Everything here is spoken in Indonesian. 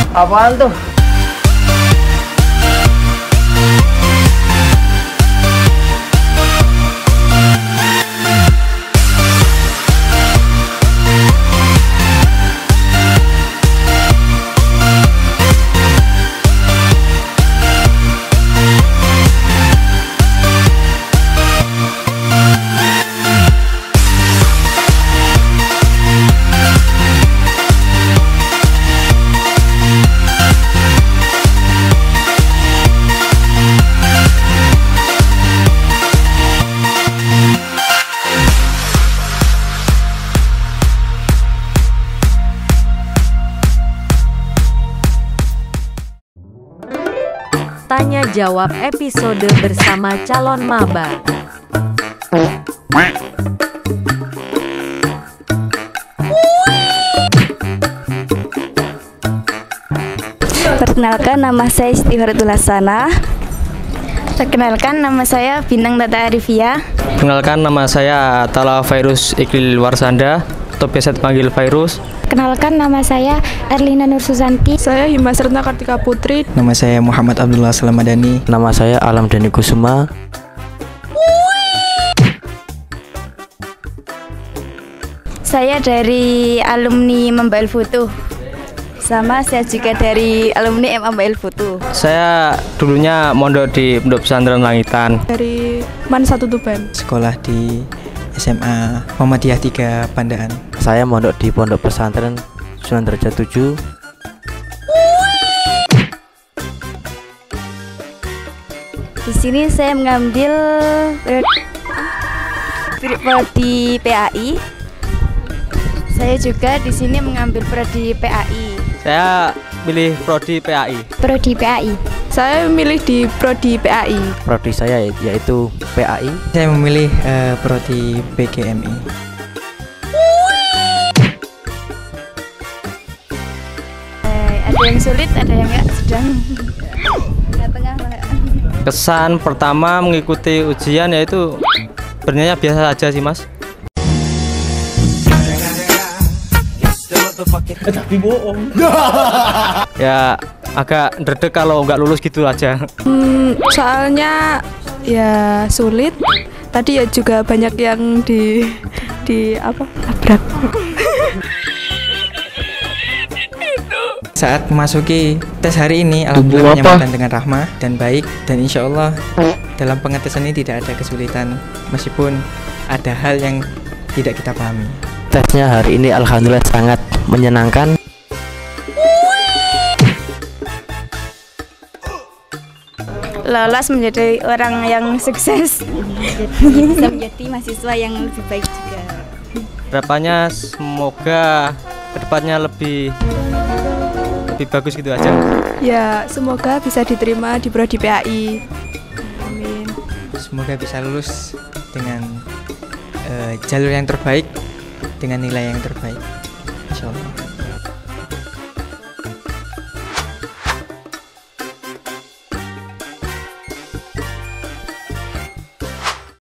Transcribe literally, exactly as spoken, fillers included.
Apaan tuh? Tanya jawab episode bersama calon maba. Perkenalkan, nama saya Siti Faratul Hasanah. Perkenalkan, nama saya Bintang Tata Arifia. Perkenalkan, nama saya Tala Virus Iqlil Warsanda atau biasa dipanggil Virus. Kenalkan, nama saya Erlina Nur Susanti. Saya Himas Retna Kartika Putri. Nama saya Muhammad Abdullah Selamadani. Nama saya Alam Dani Kusuma. Saya dari alumni Membail Foto. Sama saya juga dari alumni M A Membail Foto. Saya dulunya mondok di Pondok Pesantren Langitan. Dari Man satu Tuban. Sekolah di S M A Muhammadiyah tiga Pandaan. Saya mondok di Pondok Pesantren Sunan Derajat tujuh. Di sini saya mengambil prodi P A I. Saya juga di sini mengambil prodi P A I. Saya pilih prodi P A I. Prodi P A I. Saya memilih di prodi P A I. Prodi saya yaitu P A I. Saya memilih uh, prodi P G M I. Eh, ada yang sulit, ada yang enggak, sedang. Tengah-tengah lah. Kesan pertama mengikuti ujian yaitu sebenarnya biasa saja sih Mas. Tapi bohong. Ya agak dredeg kalau nggak lulus gitu aja. Hmm, soalnya ya sulit. Tadi ya juga banyak yang di di apa? Abrak. Saat memasuki tes hari ini, alhamdulillah menyambutkan dengan rahmah dan baik, dan insya Allah dalam pengetesan ini tidak ada kesulitan meskipun ada hal yang tidak kita pahami. Tesnya hari ini alhamdulillah sangat menyenangkan. Lolos menjadi orang yang sukses. Bisa menjadi mahasiswa yang lebih baik juga. Harapannya semoga kedepannya lebih lebih bagus gitu aja. Ya, semoga bisa diterima di prodi P A I. Amin. Semoga bisa lulus dengan uh, jalur yang terbaik, dengan nilai yang terbaik.